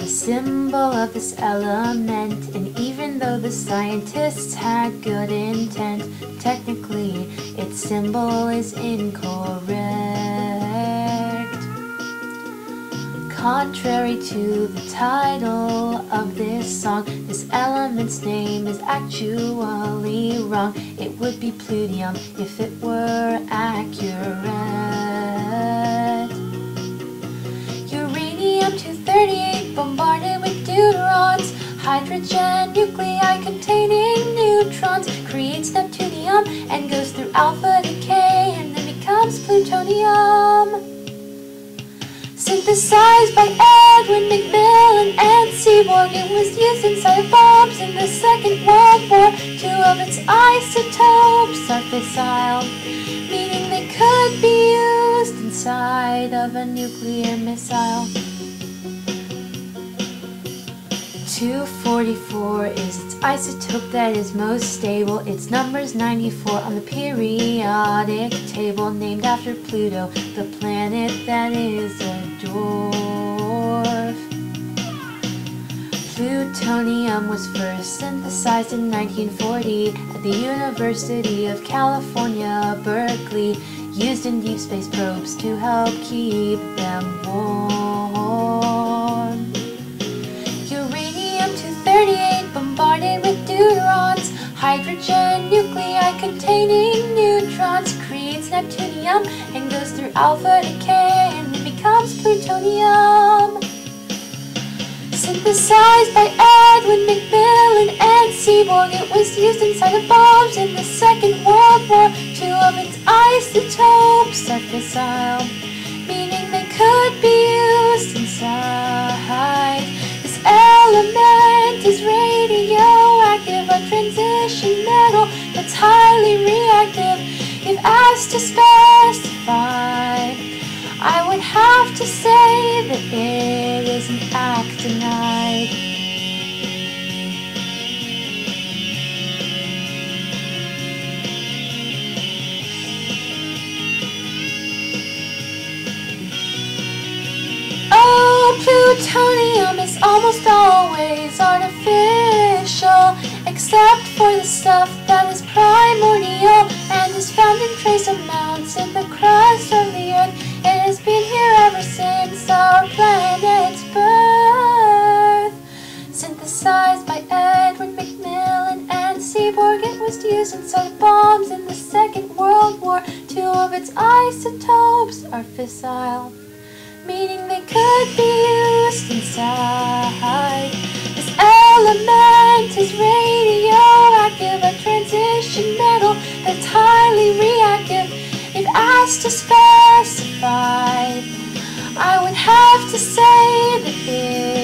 symbol of this element, and even though the scientists had good intent, technically its symbol is incorrect. Contrary to the title of this song, this element's name is actually wrong. It would be plutonium if it were accurate. Uranium-238 bombarded with deuterons, hydrogen nuclei containing neutrons, creates neptunium and goes through alpha decay and then becomes plutonium. Synthesized by Edwin McMillan and Seaborg, it was used inside of bombs in the Second World War. 2 of its isotopes are fissile, meaning they could be used inside of a nuclear missile. 244 is its isotope that is most stable. Its number is 94 on the periodic table, named after Pluto, the planet that is a dwarf. Plutonium was first synthesized in 1940 at the University of California, Berkeley, used in deep space probes to help keep them warm. Uranium-238 bombarded with deuterons, hydrogen nuclei containing neutrons, creates neptunium and goes through alpha decay and then becomes plutonium. Synthesized by Edwin McMillan and Seaborg, it was used inside of bombs in the Second World War. 2 of its isotopes are fissile, meaning they could be used inside. This element is radioactive, a transition metal that's highly reactive. If asked to specify, I would have to say that it is an actinide. Oh, plutonium is almost always artificial, except for the stuff that is primordial and is found in trace amounts in the crust of the Earth. It has been here ever since our planet's birth. Synthesized by Edwin McMillan and Seaborg, it was used inside bombs in the Second World War. 2 of its isotopes are fissile, meaning they could be used inside. This element is radioactive, a transition metal that's highly reactive. If asked to specify, I would have to say that it